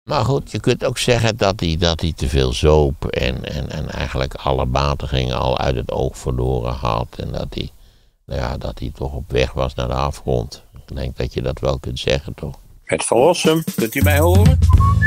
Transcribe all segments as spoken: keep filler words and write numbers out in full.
Maar goed, je kunt ook zeggen dat hij, dat hij te veel zoop en, en, en eigenlijk alle matigingen al uit het oog verloren had. En dat hij, nou ja, dat hij toch op weg was naar de afgrond. Ik denk dat je dat wel kunt zeggen, toch? Het verlossen, kunt u mij horen?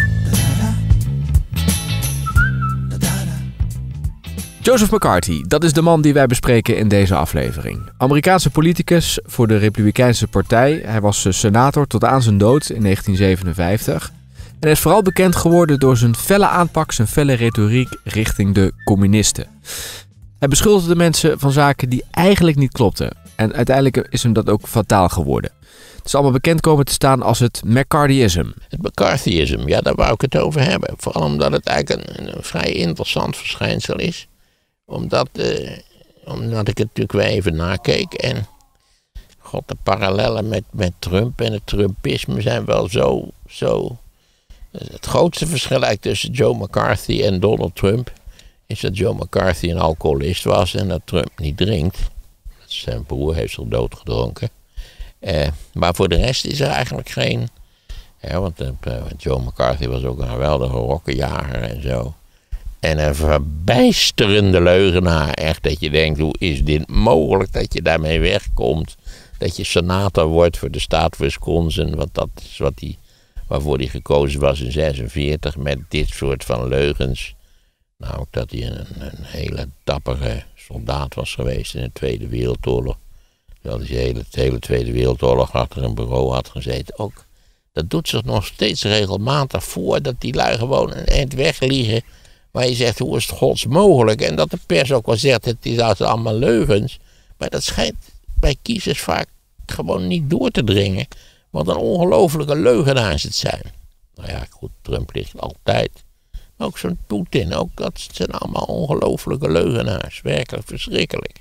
Joseph McCarthy, dat is de man die wij bespreken in deze aflevering. Amerikaanse politicus voor de Republikeinse Partij. Hij was senator tot aan zijn dood in negentien zevenenvijftig. En hij is vooral bekend geworden door zijn felle aanpak, zijn felle retoriek richting de communisten. Hij beschuldigde mensen van zaken die eigenlijk niet klopten. En uiteindelijk is hem dat ook fataal geworden. Het is allemaal bekend komen te staan als het McCarthyism. Het McCarthyism, ja, daar wou ik het over hebben. Vooral omdat het eigenlijk een, een vrij interessant verschijnsel is. Omdat, uh, omdat ik het natuurlijk weer even nakeek. En god, de parallellen met, met Trump en het Trumpisme zijn wel zo, zo. Het grootste verschil eigenlijk tussen Joe McCarthy en Donald Trump is dat Joe McCarthy een alcoholist was en dat Trump niet drinkt. Zijn broer heeft zich doodgedronken. Uh, maar voor de rest is er eigenlijk geen. Ja, want uh, Joe McCarthy was ook een geweldige rokkenjager en zo. En een verbijsterende leugenaar. Echt dat je denkt, hoe is dit mogelijk dat je daarmee wegkomt? Dat je senator wordt voor de staat Wisconsin. Want dat is wat hij, waarvoor hij gekozen was in zesenveertig. Met dit soort van leugens. Nou, ook dat hij een, een hele dappere soldaat was geweest in de Tweede Wereldoorlog. Terwijl hij de hele, de hele Tweede Wereldoorlog achter een bureau had gezeten. Ook, dat doet zich nog steeds regelmatig voor dat die lui gewoon een eind wegliegen. Waar je zegt, hoe is het gods mogelijk? En dat de pers ook wel zegt, het is allemaal leugens. Maar dat schijnt bij kiezers vaak gewoon niet door te dringen. Wat een ongelofelijke leugenaars het zijn. Nou ja, goed, Trump ligt altijd. Maar ook zo'n Poetin, ook dat zijn allemaal ongelofelijke leugenaars. Werkelijk verschrikkelijk.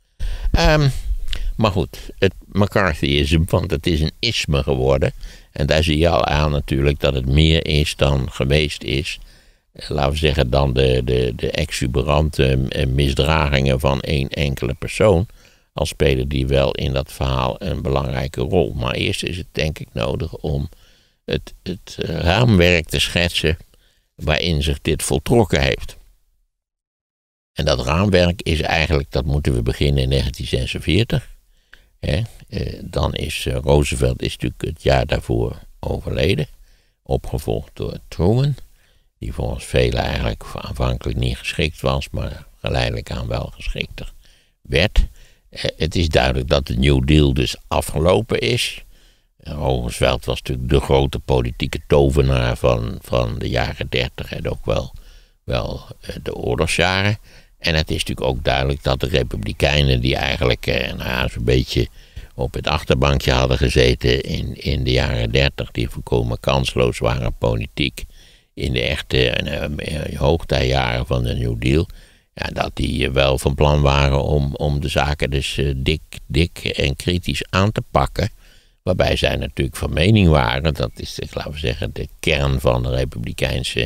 Um, maar goed, het McCarthyisme, want het is een isme geworden. En daar zie je al aan natuurlijk dat het meer is dan geweest is. Laten we zeggen dan de, de, de exuberante misdragingen van één enkele persoon. Al spelen die wel in dat verhaal een belangrijke rol. Maar eerst is het denk ik nodig om het, het raamwerk te schetsen waarin zich dit voltrokken heeft. En dat raamwerk is eigenlijk, dat moeten we beginnen in negentien zesenveertig. He, eh, dan is uh, Roosevelt is natuurlijk het jaar daarvoor overleden. Opgevolgd door Truman. Die volgens velen eigenlijk aanvankelijk niet geschikt was, maar geleidelijk aan wel geschikter werd. Eh, het is duidelijk dat de New Deal dus afgelopen is. Roosevelt was natuurlijk de grote politieke tovenaar van, van de jaren dertig en ook wel, wel uh, de oorlogsjaren. En het is natuurlijk ook duidelijk dat de Republikeinen die eigenlijk eh, nou ja, zo'n beetje op het achterbankje hadden gezeten in, in de jaren dertig, die volkomen kansloos waren politiek in de echte uh, hoogtijjaren van de New Deal, ja, dat die uh, wel van plan waren om, om de zaken dus uh, dik, dik en kritisch aan te pakken. Waarbij zij natuurlijk van mening waren, dat is, laten we zeggen, de kern van de Republikeinse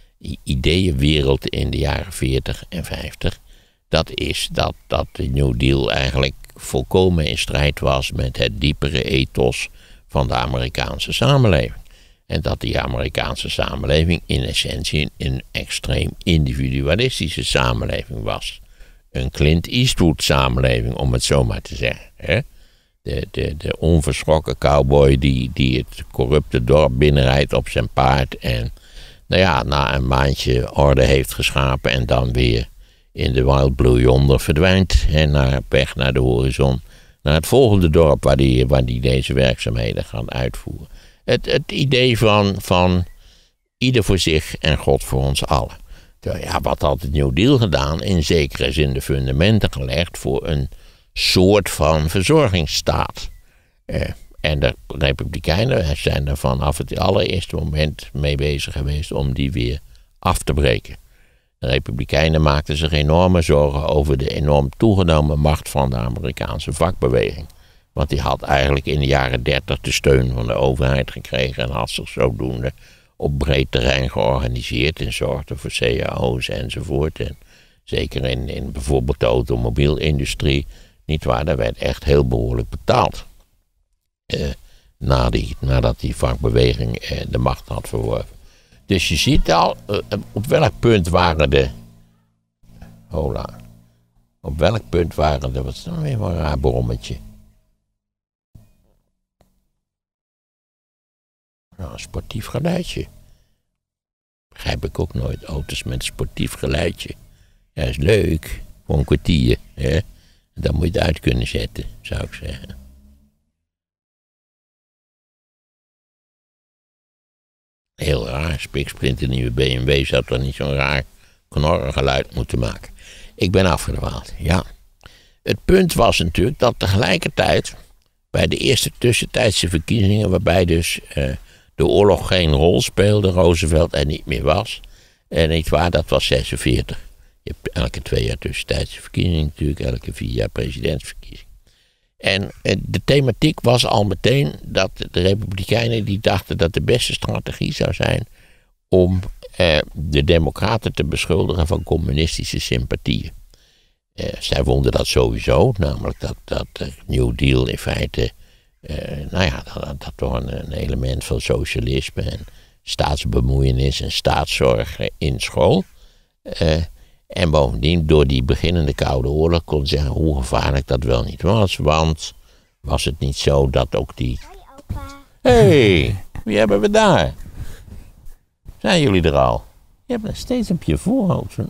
ideeënwereld in de jaren veertig en vijftig. Dat is dat, dat de New Deal eigenlijk volkomen in strijd was met het diepere ethos van de Amerikaanse samenleving. En dat die Amerikaanse samenleving in essentie een extreem individualistische samenleving was. Een Clint Eastwood samenleving, om het zo maar te zeggen. Hè? De, de, de onverschrokken cowboy die, die het corrupte dorp binnenrijdt op zijn paard en nou ja, na een maandje orde heeft geschapen en dan weer in de Wild Blue Yonder verdwijnt en naar weg naar de horizon, naar het volgende dorp waar die, waar die deze werkzaamheden gaan uitvoeren. Het, het idee van, van ieder voor zich en God voor ons allen. Ja, wat had het New Deal gedaan? In zekere zin de fundamenten gelegd voor een soort van verzorgingsstaat. Eh, en de Republikeinen zijn er vanaf het allereerste moment mee bezig geweest om die weer af te breken. De Republikeinen maakten zich enorme zorgen over de enorm toegenomen macht van de Amerikaanse vakbeweging. Want die had eigenlijk in de jaren dertig de steun van de overheid gekregen en had zich zodoende op breed terrein georganiseerd en zorgde voor C A O's enzovoort. En zeker in, in bijvoorbeeld de automobielindustrie, niet waar, daar werd echt heel behoorlijk betaald. Eh, na die, nadat die vakbeweging eh, de macht had verworven. Dus je ziet al, uh, op welk punt waren de... Hola. Op welk punt waren de... Wat is nou weer voor een raar brommetje? Nou, een sportief geluidje. Begrijp ik ook nooit. Auto's met een sportief geluidje. Ja, is leuk. Voor een kwartier. Hè? Dan moet je het uit kunnen zetten, zou ik zeggen. Heel raar. Spiksplinter nieuwe B M W zou toch niet zo'n raar knorrengeluid moeten maken. Ik ben afgedwaald, ja. Het punt was natuurlijk dat tegelijkertijd bij de eerste tussentijdse verkiezingen, waarbij dus uh, de oorlog geen rol speelde, Roosevelt er niet meer was. En niet waar, dat was zesenveertig. Je hebt elke twee jaar tussentijdse verkiezingen natuurlijk, elke vier jaar presidentsverkiezing. En uh, de thematiek was al meteen dat de Republikeinen die dachten dat de beste strategie zou zijn om uh, de Democraten te beschuldigen van communistische sympathieën. Uh, zij vonden dat sowieso, namelijk dat, dat de New Deal in feite, uh, nou ja, dat, dat toch een, een element van socialisme en staatsbemoeienis en staatszorg in school. Uh, en bovendien, door die beginnende Koude Oorlog kon zeggen hoe gevaarlijk dat wel niet was, want was het niet zo dat ook die... Hoi opa. Hé, hey, wie hebben we daar? Zijn jullie er al? Je hebt nog steeds op je voorhoofd zo'n...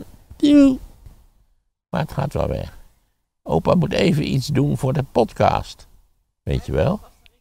Maar het gaat wel weg. Opa moet even iets doen voor de podcast. Weet je wel?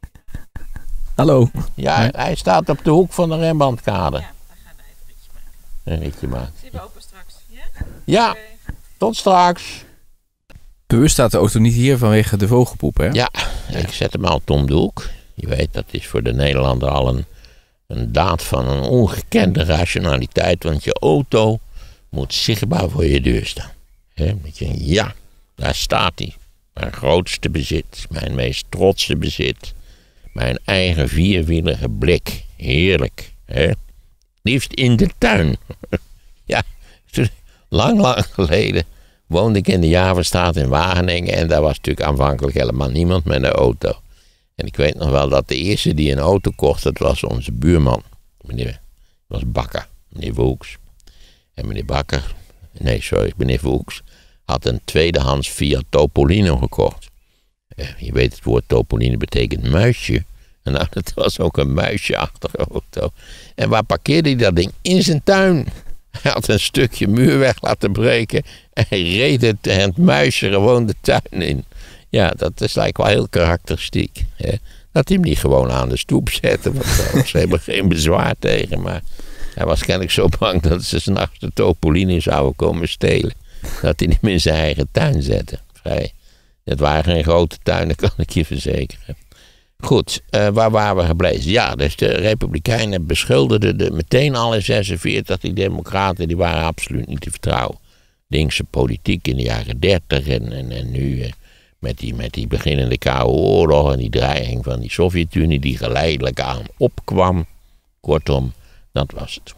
Hallo. Ja, Nee. hij staat op de hoek van de Rembrandtkade. Ja, dan gaan we even een ritje maken. Een ritje maken. Zien we open straks, ja? Ja, Oké. tot straks. Bewust staat de auto niet hier vanwege de vogelpoep, hè? Ja, ik zet hem al om de hoek. Je weet, dat is voor de Nederlander al een, een daad van een ongekende rationaliteit. Want je auto moet zichtbaar voor je deur staan. He, met je, ja, daar staat hij. Mijn grootste bezit, mijn meest trotse bezit. Mijn eigen vierwielige blik. Heerlijk. He. Liefst in de tuin. Ja, lang, lang geleden woonde ik in de Javerstraat in Wageningen. En daar was natuurlijk aanvankelijk helemaal niemand met een auto. En ik weet nog wel dat de eerste die een auto kocht, dat was onze buurman. Meneer, was Bakker, meneer Woeks. En meneer Bakker, nee sorry, meneer Woeks, had een tweedehands Fiat Topolino gekocht. Eh, je weet, het woord Topolino betekent muisje. En nou, dat was ook een muisjeachtige auto. En waar parkeerde hij dat ding? In zijn tuin. Hij had een stukje muur weg laten breken en reed het, het muisje gewoon de tuin in. Ja, dat is lijkt wel heel karakteristiek. Hè? Dat hij hem niet gewoon aan de stoep zette, want daar was helemaal geen bezwaar tegen. Maar hij was kennelijk zo bang dat ze 's nachts de Topolino zouden komen stelen. Dat hij hem in zijn eigen tuin zette. Vrij. Het waren geen grote tuinen, kan ik je verzekeren. Goed, uh, waar waren we gebleven? Ja, dus de Republikeinen beschuldigden de, meteen al in zesenveertig die Democraten, die waren absoluut niet te vertrouwen. Linkse politiek in de jaren dertig en, en, en nu uh, met, die, met die beginnende Koude Oorlog en die dreiging van die Sovjet-Unie die geleidelijk aan opkwam. Kortom, dat was het.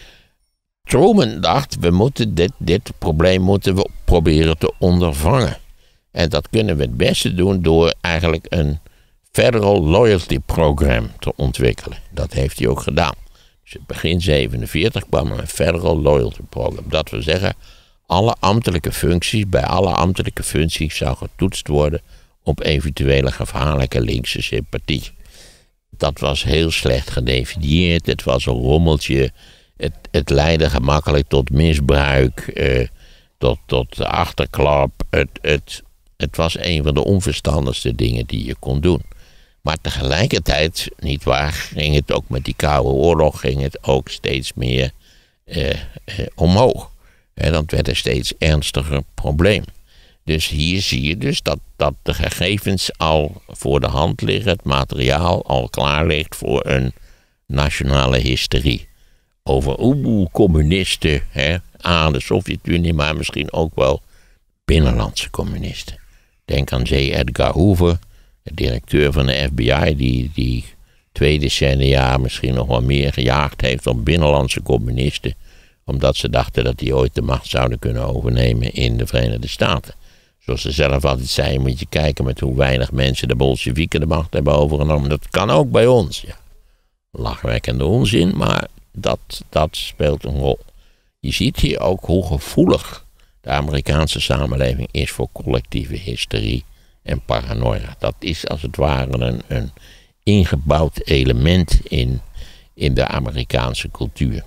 Truman dacht, we moeten dit, dit probleem moeten we proberen te ondervangen. En dat kunnen we het beste doen door eigenlijk een Federal Loyalty Program te ontwikkelen. Dat heeft hij ook gedaan. Dus in begin zevenenveertig kwam er een Federal Loyalty Program. Dat wil zeggen, alle ambtelijke functies, bij alle ambtelijke functies zou getoetst worden op eventuele gevaarlijke linkse sympathie. Dat was heel slecht gedefinieerd. Het was een rommeltje. Het, het leidde gemakkelijk tot misbruik, eh, tot, tot achterklap. Het, het, het was een van de onverstandigste dingen die je kon doen. Maar tegelijkertijd, nietwaar, ging het ook met die Koude Oorlog, ging het ook steeds meer eh, eh, omhoog. En dat werd een steeds ernstiger probleem. Dus hier zie je dus dat, dat de gegevens al voor de hand liggen, het materiaal al klaar ligt voor een nationale hysterie. Over oeh, communisten, hè, aan de Sovjet-Unie, maar misschien ook wel binnenlandse communisten. Denk aan J. Edgar Hoover, de directeur van de F B I, die, die twee decennia misschien nog wel meer gejaagd heeft op binnenlandse communisten, omdat ze dachten dat die ooit de macht zouden kunnen overnemen in de Verenigde Staten. Zoals ze zelf altijd zei, moet je kijken met hoe weinig mensen de Bolsjewieken de macht hebben overgenomen. Dat kan ook bij ons. Ja, lachwekkende onzin, maar dat, dat speelt een rol. Je ziet hier ook hoe gevoelig de Amerikaanse samenleving is voor collectieve hysterie en paranoia. Dat is als het ware een, een ingebouwd element in, in de Amerikaanse cultuur.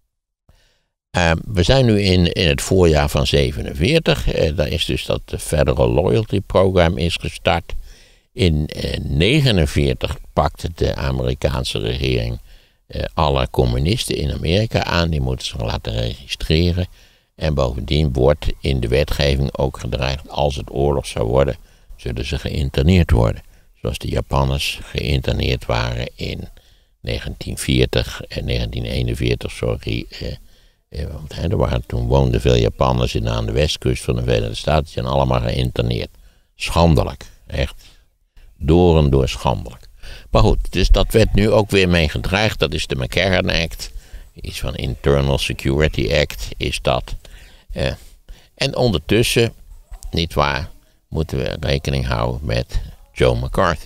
Uh, we zijn nu in, in het voorjaar van zevenenveertig. Uh, daar is dus dat Federal Loyalty Program is gestart. In uh, negenenveertig pakte de Amerikaanse regering uh, alle communisten in Amerika aan. Die moeten zich laten registreren. En bovendien wordt in de wetgeving ook gedreigd, als het oorlog zou worden, zullen ze geïnterneerd worden. Zoals de Japanners geïnterneerd waren in negentien veertig en negentien eenenveertig, sorry. Uh, uh, want hè, er waren, toen woonden veel Japanners in, aan de westkust van de Verenigde Staten. Die zijn allemaal geïnterneerd. Schandelijk. Echt. Door en door schandelijk. Maar goed, dus dat werd nu ook weer mee gedreigd. Dat is de McCarran Act. Iets van Internal Security Act is dat. Uh, en ondertussen, nietwaar, moeten we rekening houden met Joe McCarthy.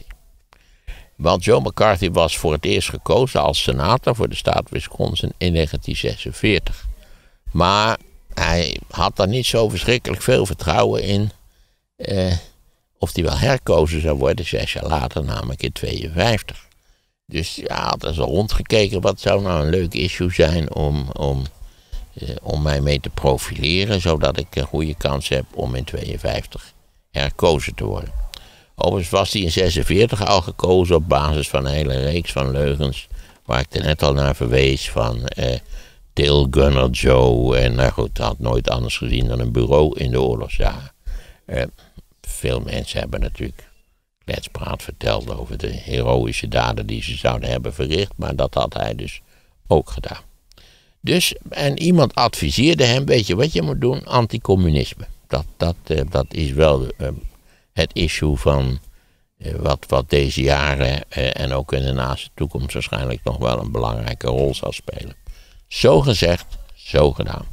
Want Joe McCarthy was voor het eerst gekozen als senator voor de staat Wisconsin in negentien zesenveertig. Maar hij had daar niet zo verschrikkelijk veel vertrouwen in uh, of hij wel herkozen zou worden zes jaar later, namelijk in tweeënvijftig. Dus ja, hij had er zo rondgekeken, wat zou nou een leuk issue zijn om, om, uh, om mij mee te profileren, zodat ik een goede kans heb om in tweeënvijftig herkozen te worden. Overigens was hij in zesenveertig al gekozen op basis van een hele reeks van leugens, waar ik er net al naar verwees, van uh, Till Gunner Joe, en nou goed, had nooit anders gezien dan een bureau in de oorlogsjaren. Uh, veel mensen hebben natuurlijk kletspraat verteld over de heroïsche daden die ze zouden hebben verricht, maar dat had hij dus ook gedaan. Dus, en iemand adviseerde hem, weet je wat je moet doen? Anticommunisme. Dat, dat, uh, dat is wel uh, het issue van uh, wat, wat deze jaren uh, en ook in de naaste toekomst waarschijnlijk nog wel een belangrijke rol zal spelen. Zo gezegd, zo gedaan.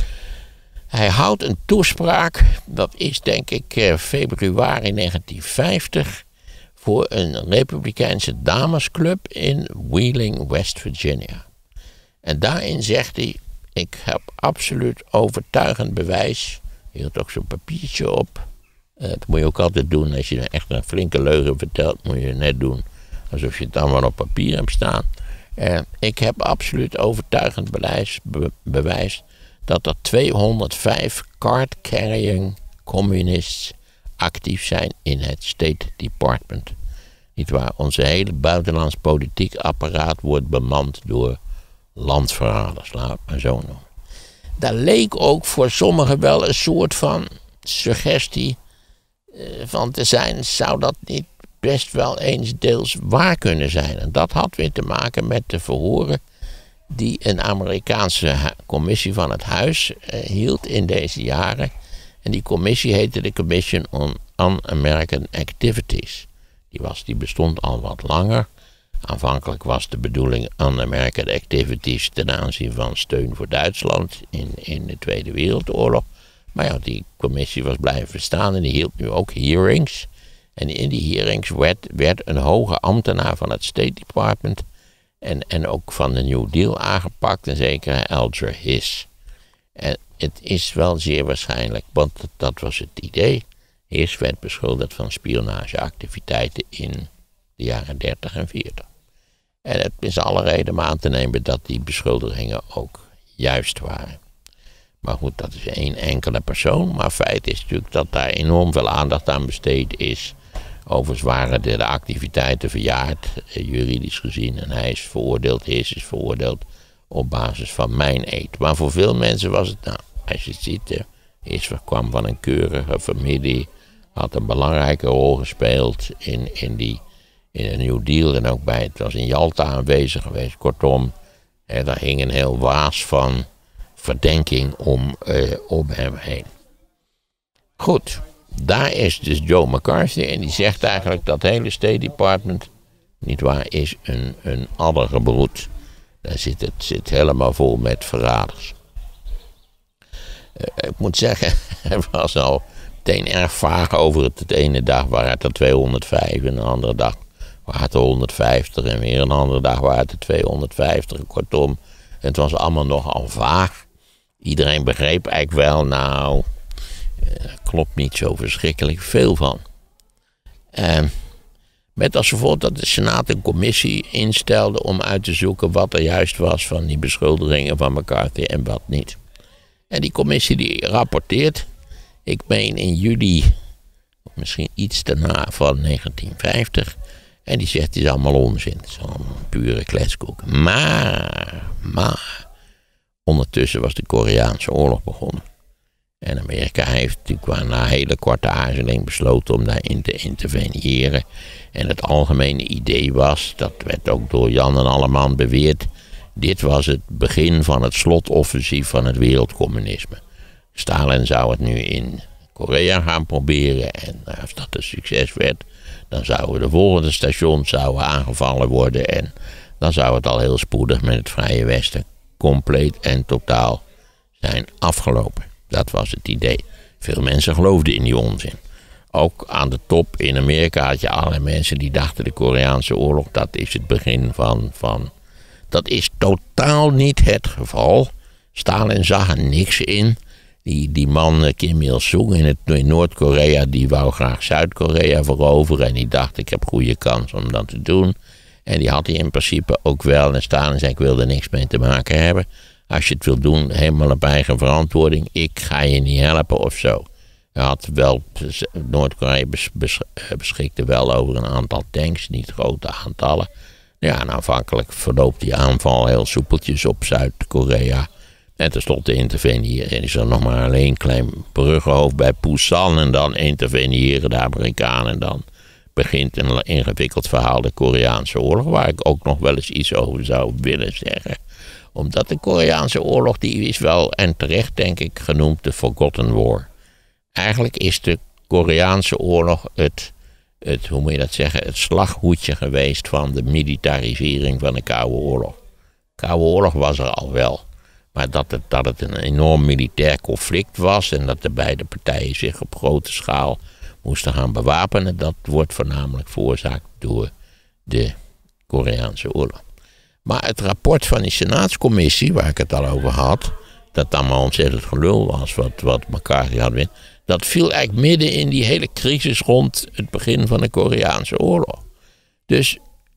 Hij houdt een toespraak, dat is denk ik uh, februari negentien vijftig, voor een Republikeinse damesclub in Wheeling, West Virginia. En daarin zegt hij, ik heb absoluut overtuigend bewijs. Hij hield ook zo'n papiertje op. Uh, dat moet je ook altijd doen. Als je echt een flinke leugen vertelt, moet je net doen alsof je het dan wel op papier hebt staan. Uh, ik heb absoluut overtuigend bewijs, be, bewijs dat er tweehonderdvijf card-carrying communists actief zijn in het State Department. Nietwaar, onze hele buitenlands politiek apparaat wordt bemand door landverraders, laat het maar zo noemen. Daar leek ook voor sommigen wel een soort van suggestie uh, van te zijn, zou dat niet best wel eens deels waar kunnen zijn. En dat had weer te maken met de verhoren die een Amerikaanse commissie van het huis uh, hield in deze jaren. En die commissie heette de Commission on Un-American Activities. Die, was, die bestond al wat langer. Aanvankelijk was de bedoeling Un-American Activities ten aanzien van steun voor Duitsland in, in de Tweede Wereldoorlog. Maar ja, die commissie was blijven bestaan en die hield nu ook hearings. En in die hearings werd, werd een hoge ambtenaar van het State Department en, en ook van de New Deal aangepakt, een zekere Alger Hiss. En het is wel zeer waarschijnlijk, want dat was het idee. Hiss werd beschuldigd van spionageactiviteiten in de jaren dertig en veertig. En het is alle reden om aan te nemen dat die beschuldigingen ook juist waren. Maar goed, dat is één enkele persoon. Maar feit is natuurlijk dat daar enorm veel aandacht aan besteed is. Overigens waren de, de activiteiten verjaard, eh, juridisch gezien. En hij is veroordeeld, Hiss is veroordeeld op basis van mijn eed. Maar voor veel mensen was het, nou, als je het ziet, eh, Hiss kwam van een keurige familie. Had een belangrijke rol gespeeld in, in, die, in een New Deal. En ook bij, het was in Jalta aanwezig geweest. Kortom, eh, daar hing een heel waas van verdenking om, uh, om hem heen. Goed, daar is dus Joe McCarthy en die zegt eigenlijk dat hele State Department, nietwaar, is een, een addergebroed. Daar zit het zit helemaal vol met verraders. Uh, ik moet zeggen, hij was al meteen erg vaag over het. De ene dag waren het er tweehonderdvijf en de andere dag waren het er honderdvijftig en weer een andere dag waren het er tweehonderdvijftig. Kortom, Het was allemaal nogal vaag. Iedereen begreep eigenlijk wel, nou, er klopt niet zo verschrikkelijk veel van. En met als gevolg dat de Senaat een commissie instelde om uit te zoeken wat er juist was van die beschuldigingen van McCarthy en wat niet. En die commissie die rapporteert, ik meen in juli, of misschien iets daarna van negentien vijftig... En die zegt, het is allemaal onzin. Het is allemaal pure kletskoek. Maar, maar, ondertussen was de Koreaanse oorlog begonnen. En Amerika heeft natuurlijk na een hele korte aarzeling besloten om daarin te interveneren. En het algemene idee was, dat werd ook door Jan en Alleman beweerd, dit was het begin van het slotoffensief van het wereldcommunisme. Stalin zou het nu in Korea gaan proberen en als dat een succes werd, dan zouden de volgende stations zouden aangevallen worden en dan zou het al heel spoedig met het Vrije Westen compleet en totaal zijn afgelopen. Dat was het idee. Veel mensen geloofden in die onzin. Ook aan de top in Amerika had je allerlei mensen die dachten de Koreaanse oorlog, dat is het begin van, van... Dat is totaal niet het geval. Stalin zag er niks in. Die, die man Kim Il-sung in, het, in Noord-Korea, die wou graag Zuid-Korea veroveren. En die dacht, ik heb goede kans om dat te doen. En die had hij in principe ook wel. En Stalin zei, ik wil er niks mee te maken hebben. Als je het wil doen, helemaal op eigen verantwoording. Ik ga je niet helpen of zo. Hij had wel, Noord-Korea bes, bes, beschikte wel over een aantal tanks, niet grote aantallen. Ja, en aanvankelijk verloopt die aanval heel soepeltjes op Zuid-Korea. En tenslotte interveneren. En is er nog maar alleen een klein bruggenhoofd bij Busan. En dan interveneren de Amerikanen. En dan begint een ingewikkeld verhaal, de Koreaanse oorlog. Waar ik ook nog wel eens iets over zou willen zeggen. Omdat de Koreaanse oorlog, die is wel en terecht denk ik genoemd de Forgotten War. Eigenlijk is de Koreaanse oorlog het, het, hoe moet je dat zeggen, het slaghoedje geweest van de militarisering van de Koude Oorlog. De Koude Oorlog was er al wel. Maar dat het, dat het een enorm militair conflict was en dat de beide partijen zich op grote schaal moesten gaan bewapenen, dat wordt voornamelijk veroorzaakt door de Koreaanse oorlog. Maar het rapport van die Senaatscommissie, waar ik het al over had, dat allemaal ontzettend gelul was wat, wat McCarthy had win, dat viel eigenlijk midden in die hele crisis rond het begin van de Koreaanse oorlog. Dus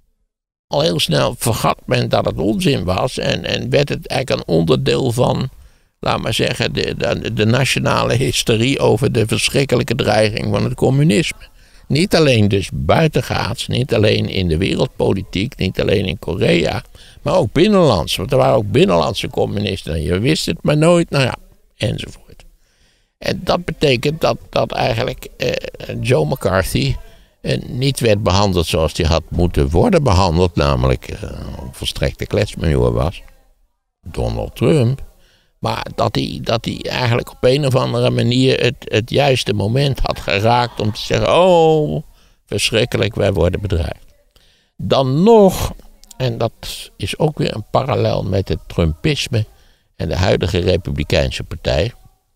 al heel snel vergat men dat het onzin was en, en werd het eigenlijk een onderdeel van, laat maar zeggen, de, de, de nationale hysterie over de verschrikkelijke dreiging van het communisme. Niet alleen dus buitengaats, niet alleen in de wereldpolitiek, niet alleen in Korea, maar ook binnenlands. Want er waren ook binnenlandse communisten en je wist het maar nooit, nou ja, enzovoort. En dat betekent dat, dat eigenlijk eh, Joe McCarthy eh, niet werd behandeld zoals hij had moeten worden behandeld, namelijk eh, een volstrekte kletsmanoeuvre was. Donald Trump. Maar dat hij, dat hij eigenlijk op een of andere manier het, het juiste moment had geraakt om te zeggen, oh, verschrikkelijk, wij worden bedreigd. Dan nog, en dat is ook weer een parallel met het Trumpisme en de huidige Republikeinse Partij.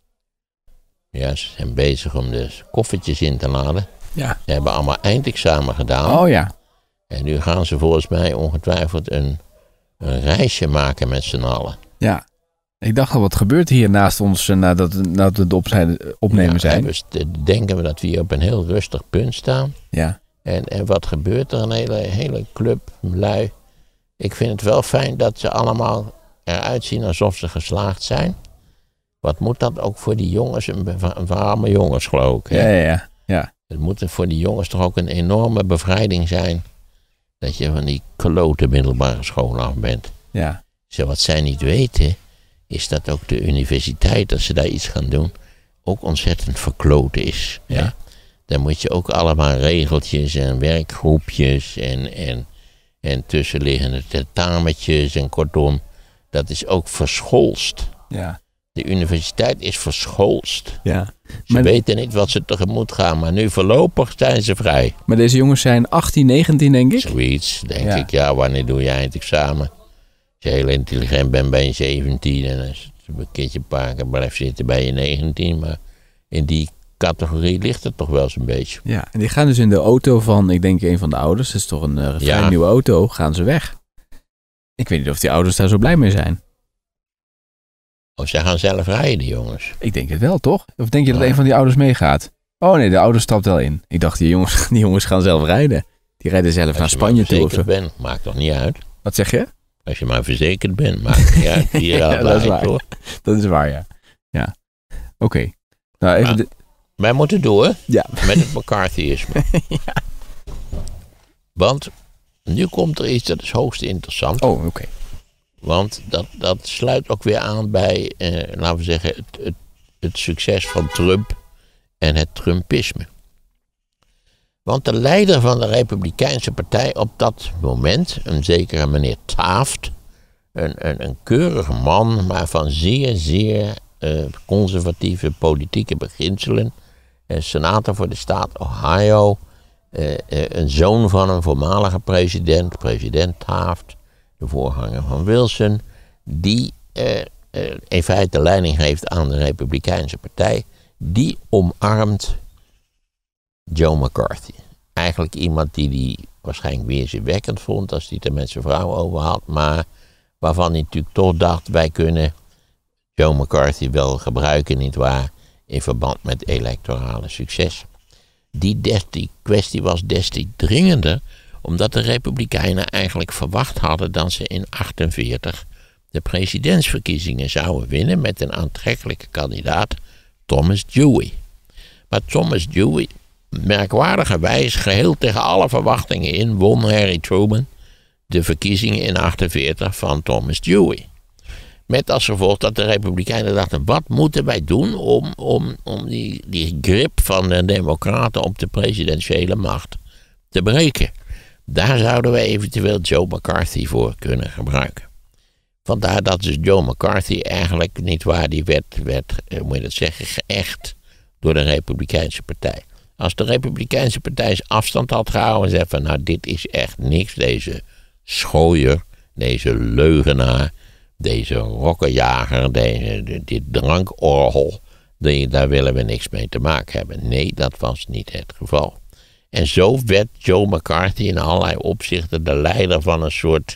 Ja, ze zijn bezig om de koffertjes in te laden. Ja. Ze hebben allemaal eindexamen gedaan. Oh ja. En nu gaan ze volgens mij ongetwijfeld een, een reisje maken met z'n allen. Ja. Ik dacht al, wat gebeurt hier naast ons nadat, nadat we het op zijn, opnemen ja, zijn? Dus denken we dat we hier op een heel rustig punt staan. Ja. En, en wat gebeurt er? Een hele, hele club lui. Ik vind het wel fijn dat ze allemaal eruit zien alsof ze geslaagd zijn. Wat moet dat ook voor die jongens, voor arme jongens geloof ik. Hè? Ja, ja, ja, ja. Het moet voor die jongens toch ook een enorme bevrijding zijn. Dat je van die klote middelbare school af bent. Ja. Zo, wat zij niet weten, is dat ook de universiteit, als ze daar iets gaan doen, ook ontzettend verkloot is. Ja. Hè? Dan moet je ook allemaal regeltjes en werkgroepjes en, en, en tussenliggende tentametjes en kortom, dat is ook verscholst. Ja. De universiteit is verscholst. Ja. Ze Maar, weten niet wat ze tegemoet gaan, maar nu voorlopig zijn ze vrij. maar deze jongens zijn achttien, negentien denk ik? Zoiets, denk Ja. ik. Ja, wanneer doe je eindexamen? Als je heel intelligent bent, ben je zeventien. En als je een keertje pakken blijft zitten, ben je negentien. Maar in die categorie ligt het toch wel zo'n beetje. Ja, en die gaan dus in de auto van, ik denk een van de ouders, dat is toch een uh, vrij Ja. nieuwe auto, gaan ze weg. Ik weet niet of die ouders daar zo blij mee zijn. Of zij gaan zelf rijden, jongens. Ik denk het wel, toch? Of denk je dat Ja. een van die ouders meegaat? Oh nee, de ouder stapt wel in. Ik dacht, die jongens, die jongens gaan zelf rijden. Die rijden zelf naar Als je maar Spanje toe of zo. verzekerd bent, maakt toch niet uit. Wat zeg je? Als je maar verzekerd bent, maakt het niet uit. Vier Ja, jaar dat is blij, waar. toch? Dat is waar, ja. Ja. Oké. Okay. Nou, even... Maar- De... Wij moeten door Ja. met het McCarthyisme. ja. Want nu komt er iets dat is hoogst interessant. Oh, oké. Okay. Want dat, dat sluit ook weer aan bij, eh, laten we zeggen, het, het, het succes van Trump en het Trumpisme. Want de leider van de Republikeinse Partij op dat moment, een zekere meneer Taft, een, een, een keurige man, maar van zeer, zeer uh, conservatieve politieke beginselen, een senator voor de staat Ohio, uh, uh, een zoon van een voormalige president, president Taft, de voorganger van Wilson, die uh, uh, in feite leiding geeft aan de Republikeinse Partij, die omarmt Joe McCarthy. Eigenlijk iemand die hij waarschijnlijk weerzinwekkend vond als hij het er met zijn vrouw over had, maar waarvan hij natuurlijk toch dacht, wij kunnen Joe McCarthy wel gebruiken, nietwaar, in verband met electorale succes. Die, des, die kwestie was des te dringender, omdat de Republikeinen eigenlijk verwacht hadden dat ze in achtenveertig de presidentsverkiezingen zouden winnen met een aantrekkelijke kandidaat, Thomas Dewey. Maar Thomas Dewey, merkwaardigerwijs, geheel tegen alle verwachtingen in, won Harry Truman de verkiezingen in achtenveertig van Thomas Dewey. Met als gevolg dat de Republikeinen dachten, wat moeten wij doen om, om, om die, die grip van de Democraten op de presidentiële macht te breken. Daar zouden we eventueel Joe McCarthy voor kunnen gebruiken. Vandaar dat dus Joe McCarthy eigenlijk niet waar, die werd, werd hoe moet je dat zeggen, geëcht door de Republikeinse Partij. Als de Republikeinse Partij afstand had gehouden en zei van, nou dit is echt niks, deze schooier, deze leugenaar, deze rokkenjager, deze, dit drankorgel, die, daar willen we niks mee te maken hebben. Nee, dat was niet het geval. En zo werd Joe McCarthy in allerlei opzichten de leider van een soort,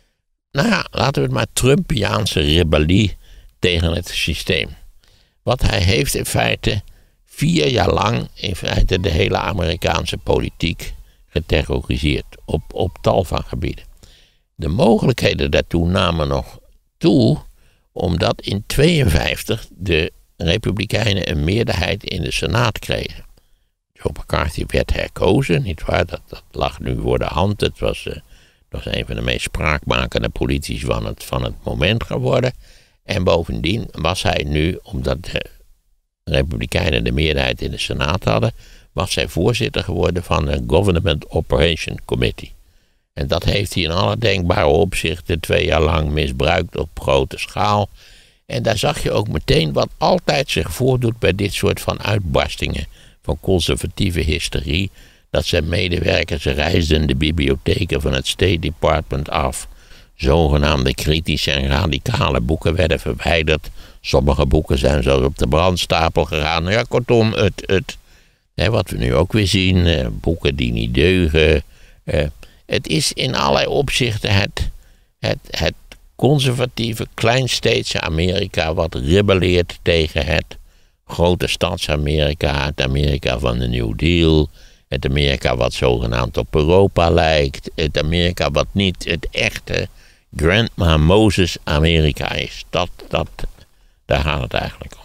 nou ja, laten we het maar Trumpiaanse rebellie tegen het systeem. Wat hij heeft in feite vier jaar lang in feite de hele Amerikaanse politiek geterroriseerd op, op tal van gebieden. De mogelijkheden daartoe namen nog toe, omdat in tweeënvijftig de Republikeinen een meerderheid in de Senaat kregen. Joe McCarthy werd herkozen, nietwaar? Dat, dat lag nu voor de hand. Het was, uh, was een van de meest spraakmakende politici van het, van het moment geworden. En bovendien was hij nu, omdat de Republikeinen de meerderheid in de Senaat hadden, was hij voorzitter geworden van de Government Operation Committee. En dat heeft hij in alle denkbare opzichten twee jaar lang misbruikt op grote schaal. En daar zag je ook meteen wat altijd zich voordoet bij dit soort van uitbarstingen van conservatieve hysterie. Dat zijn medewerkers reisden de bibliotheken van het State Department af. Zogenaamde kritische en radicale boeken werden verwijderd. Sommige boeken zijn zelfs op de brandstapel gegaan. Ja, kortom, het, het, hè, wat we nu ook weer zien, eh, boeken die niet deugen. Eh, het is in allerlei opzichten het, het, het conservatieve, kleinsteedse Amerika wat rebelleert tegen het grote stads-Amerika, het Amerika van de New Deal, het Amerika wat zogenaamd op Europa lijkt, het Amerika wat niet het echte Grandma Moses Amerika is. Dat, dat, daar gaat het eigenlijk om.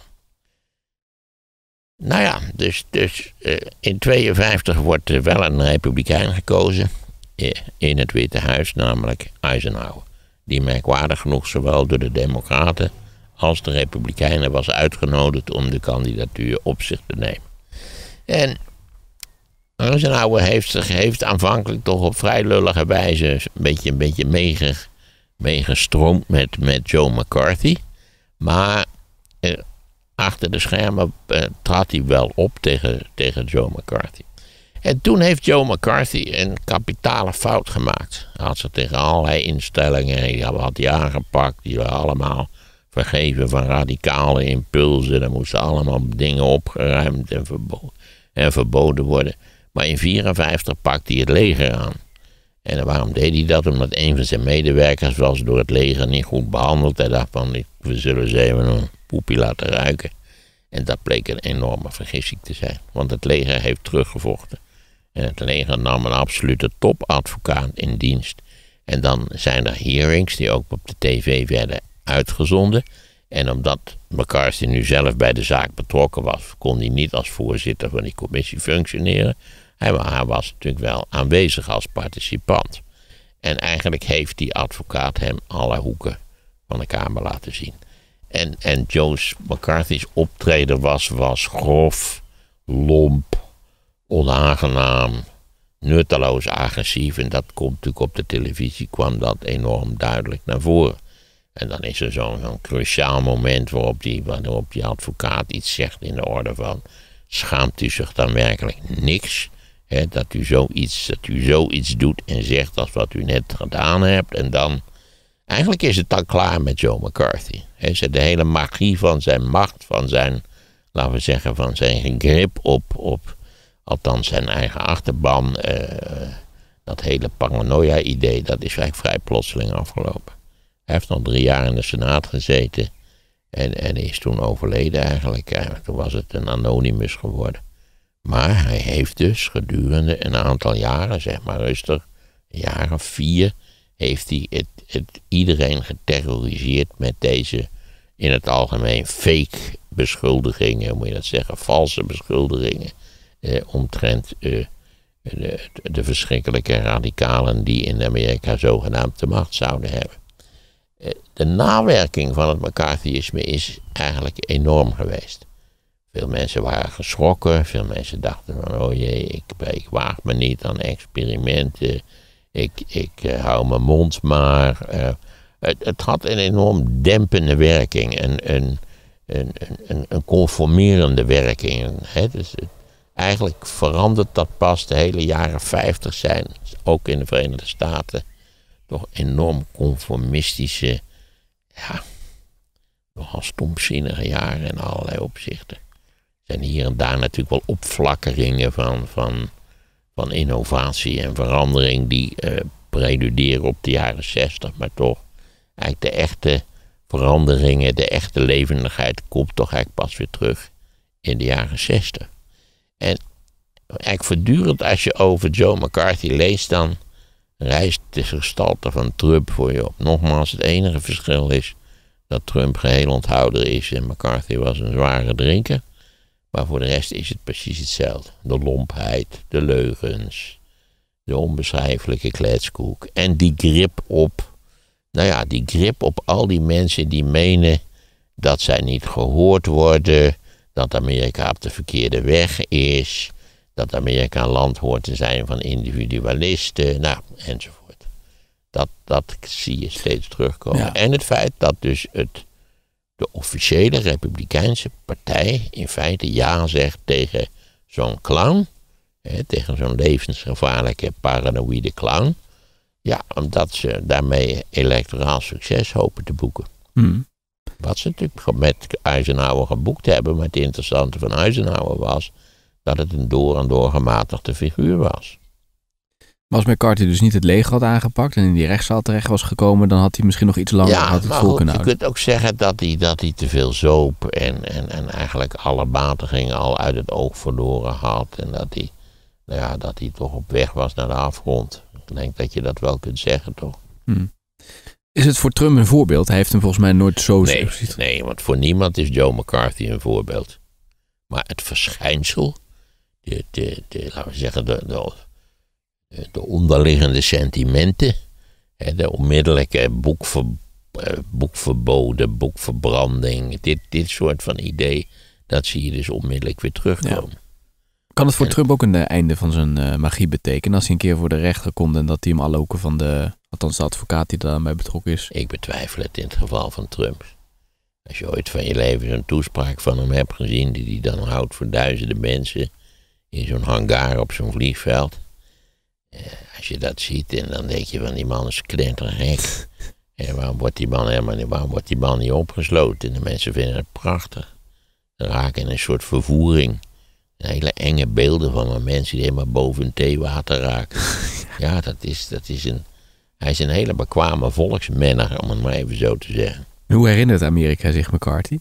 Nou ja, dus, dus uh, in tweeënvijftig wordt er wel een republikein gekozen uh, in het Witte Huis, namelijk Eisenhower. Die merkwaardig genoeg zowel door de Democraten als de Republikeinen was uitgenodigd om de kandidatuur op zich te nemen. En Eisenhower heeft zich heeft aanvankelijk toch op vrij lullige wijze een beetje, een beetje meege, meegestroomd met, met Joe McCarthy. Maar eh, achter de schermen eh, trad hij wel op tegen, tegen Joe McCarthy. En toen heeft Joe McCarthy een kapitale fout gemaakt. Hij had zich tegen allerlei instellingen, die had hij aangepakt, die waren allemaal vergeven van radicale impulsen. Er moesten allemaal dingen opgeruimd en verboden, en verboden worden. Maar in negentien vierenvijftig pakte hij het leger aan. En waarom deed hij dat? Omdat een van zijn medewerkers was door het leger niet goed behandeld. Hij dacht van, we zullen ze even een poepie laten ruiken. En dat bleek een enorme vergissing te zijn. Want het leger heeft teruggevochten. En het leger nam een absolute topadvocaat in dienst. En dan zijn er hearings die ook op de tv werden uitgezonden. En omdat McCarthy nu zelf bij de zaak betrokken was, kon hij niet als voorzitter van die commissie functioneren. Hij, hij was natuurlijk wel aanwezig als participant. En eigenlijk heeft die advocaat hem alle hoeken van de kamer laten zien. En, en Joe McCarthy's optreden was, was grof, lomp, onaangenaam, nutteloos agressief. En dat komt natuurlijk op de televisie, kwam dat enorm duidelijk naar voren. En dan is er zo'n zo'n cruciaal moment waarop die, waarop die advocaat iets zegt in de orde van, schaamt u zich dan werkelijk niks? He, dat, u zoiets, dat u zoiets doet en zegt als wat u net gedaan hebt. En dan, eigenlijk is het dan klaar met Joe McCarthy. He, de hele magie van zijn macht, van zijn, laten we zeggen, van zijn grip op, op althans zijn eigen achterban. Uh, dat hele paranoia-idee, dat is eigenlijk vrij plotseling afgelopen. Hij heeft nog drie jaar in de Senaat gezeten. En, en is toen overleden eigenlijk. eigenlijk. Toen was het een anonimus geworden. Maar hij heeft dus gedurende een aantal jaren, zeg maar rustig, een jaar of vier, heeft hij het, het iedereen geterroriseerd met deze, in het algemeen, fake beschuldigingen, hoe moet je dat zeggen, valse beschuldigingen, eh, omtrent eh, de, de verschrikkelijke radicalen die in Amerika zogenaamd de macht zouden hebben. Eh, de nawerking van het McCarthyisme is eigenlijk enorm geweest. Veel mensen waren geschrokken. Veel mensen dachten van, oh jee, ik, ik waag me niet aan experimenten. Ik, ik uh, hou mijn mond maar. Uh, het, het had een enorm dempende werking. Een, een, een, een, een conformerende werking. Hè? Dus het, eigenlijk verandert dat pas de hele jaren vijftig zijn. Ook in de Verenigde Staten. Toch enorm conformistische, ja, nogal stomzinnige jaren in allerlei opzichten. Er zijn hier en daar natuurlijk wel opflakkeringen van, van, van innovatie en verandering die uh, preluderen op de jaren zestig, maar toch eigenlijk de echte veranderingen, de echte levendigheid komt toch eigenlijk pas weer terug in de jaren zestig. En eigenlijk voortdurend als je over Joe McCarthy leest, dan rijst de gestalte van Trump voor je op. Nogmaals, het enige verschil is dat Trump geheel onthouder is en McCarthy was een zware drinker. Maar voor de rest is het precies hetzelfde. De lompheid, de leugens, de onbeschrijfelijke kletskoek. En die grip op, nou ja, die grip op al die mensen die menen dat zij niet gehoord worden, dat Amerika op de verkeerde weg is, dat Amerika een land hoort te zijn van individualisten, nou, enzovoort. Dat, dat zie je steeds terugkomen. Ja. En het feit dat dus het, de officiële Republikeinse partij in feite ja zegt tegen zo'n clown, hè, tegen zo'n levensgevaarlijke paranoïde clown, ja, omdat ze daarmee electoraal succes hopen te boeken. Hmm. Wat ze natuurlijk met Eisenhower geboekt hebben, maar het interessante van Eisenhower was dat het een door en door gematigde figuur was. Maar als McCarthy dus niet het leger had aangepakt en in die rechtszaal terecht was gekomen, dan had hij misschien nog iets langer ja, had het maar vol goed, kunnen je houden. kunt ook zeggen dat hij, dat hij te veel zoop en, en, en eigenlijk alle matigingen al uit het oog verloren had. En dat hij, nou ja, dat hij toch op weg was naar de afgrond. Ik denk dat je dat wel kunt zeggen, toch? Hmm. Is het voor Trump een voorbeeld? Hij heeft hem volgens mij nooit zo... Nee, nee, want voor niemand is Joe McCarthy een voorbeeld. Maar het verschijnsel, de, de, de, laten we zeggen, de, de, de onderliggende sentimenten, de onmiddellijke boekver, boekverboden, boekverbranding, dit, dit soort van idee, dat zie je dus onmiddellijk weer terugkomen. Ja. Kan het voor en, Trump ook een einde van zijn uh, magie betekenen als hij een keer voor de rechter komt en dat hij hem alle hoeken van de, althans de advocaat die daarbij betrokken is? Ik betwijfel het in het geval van Trump. Als je ooit van je leven zo'n toespraak van hem hebt gezien, die hij dan houdt voor duizenden mensen in zo'n hangar op zo'n vliegveld. Eh, als je dat ziet en dan denk je van die man is knettergek. En waarom wordt die man helemaal niet, waarom wordt die man niet opgesloten? En de mensen vinden het prachtig. Ze raken in een soort vervoering. Hele enge beelden van mensen die helemaal boven hun theewater raken. Ja, dat is, dat is een, hij is een hele bekwame volksmenner, om het maar even zo te zeggen. Hoe herinnert Amerika zich McCarthy?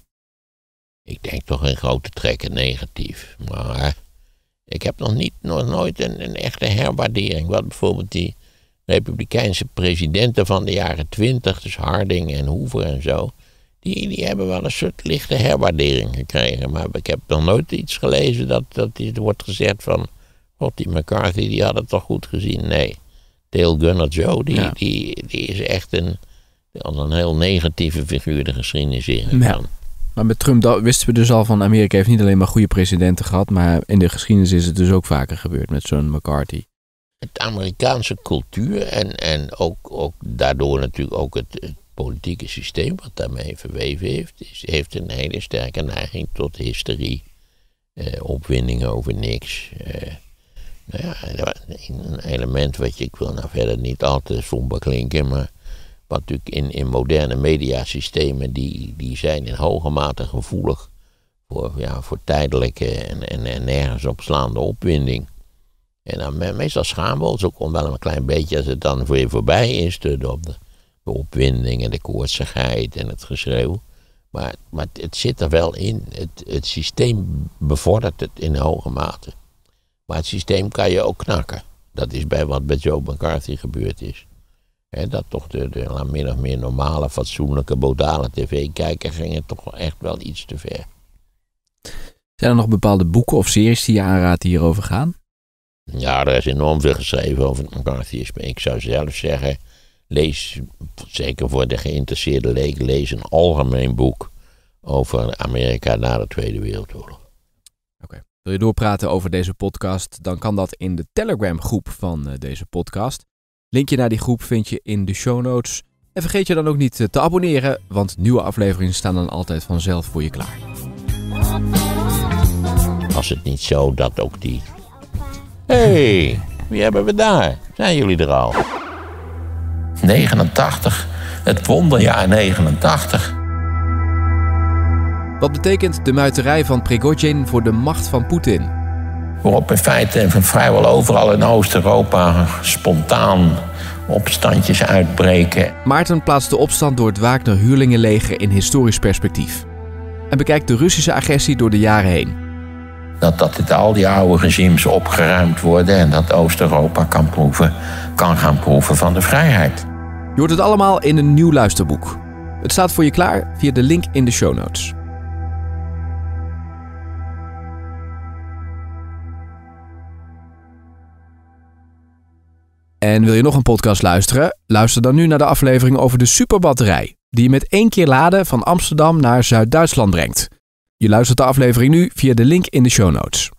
Ik denk toch in grote trekken negatief. Maar ik heb nog, niet, nog nooit een, een echte herwaardering. Wat bijvoorbeeld die Republikeinse presidenten van de jaren twintig, dus Harding en Hoover en zo, die, die hebben wel een soort lichte herwaardering gekregen. Maar ik heb nog nooit iets gelezen dat, dat er wordt gezegd van, god, die McCarthy, die had het toch goed gezien. Nee, Dale Gunnar Joe, die, ja. die, die is echt een, als een heel negatieve figuur de geschiedenis ingegaan. Ja. Maar met Trump wisten we dus al van, Amerika heeft niet alleen maar goede presidenten gehad, maar in de geschiedenis is het dus ook vaker gebeurd met zo'n McCarthy. Het Amerikaanse cultuur en, en ook, ook daardoor natuurlijk ook het, het politieke systeem wat daarmee verweven heeft, is, heeft een hele sterke neiging tot hysterie, eh, opwinding over niks. Eh, nou ja, een element wat je, ik wil nou verder niet al te somber klinken, maar wat natuurlijk in, in moderne mediasystemen, die, die zijn in hoge mate gevoelig voor, ja, voor tijdelijke en, en, en nergens opslaande opwinding. En dan meestal schamen we ons ook wel een klein beetje als het dan weer voorbij is, de, de, de opwinding en de koortsigheid en het geschreeuw. Maar, maar het zit er wel in. Het, het systeem bevordert het in hoge mate. Maar het systeem kan je ook knakken. Dat is bij wat bij Joe McCarthy gebeurd is. He, dat toch de, de min of meer normale, fatsoenlijke, bodale tv-kijker ging het toch echt wel iets te ver. Zijn er nog bepaalde boeken of series die je aanraadt die hierover gaan? Ja, er is enorm veel geschreven over het McCarthyisme. Ik zou zelf zeggen, lees, zeker voor de geïnteresseerde leek, lees een algemeen boek over Amerika na de Tweede Wereldoorlog. Oké. Okay. Wil je doorpraten over deze podcast, dan kan dat in de Telegram groep van uh, deze podcast. Linkje naar die groep vind je in de show notes. En vergeet je dan ook niet te abonneren, want nieuwe afleveringen staan dan altijd vanzelf voor je klaar. Was het niet zo dat ook die... Hé, hey, wie hebben we daar? Zijn jullie er al? negenentachtig, het wonderjaar negenentachtig. Wat betekent de muiterij van Prigozhin voor de macht van Poetin? Waarop in feite vrijwel overal in Oost-Europa spontaan opstandjes uitbreken. Maarten plaatst de opstand door het Wagner-huurlingenleger in historisch perspectief. En bekijkt de Russische agressie door de jaren heen. Dat, dat dit al die oude regimes opgeruimd worden en dat Oost-Europa kan, proeven, kan gaan proeven van de vrijheid. Je hoort het allemaal in een nieuw luisterboek. Het staat voor je klaar via de link in de show notes. En wil je nog een podcast luisteren? Luister dan nu naar de aflevering over de superbatterij, die je met één keer laden van Amsterdam naar Zuid-Duitsland brengt. Je luistert de aflevering nu via de link in de show notes.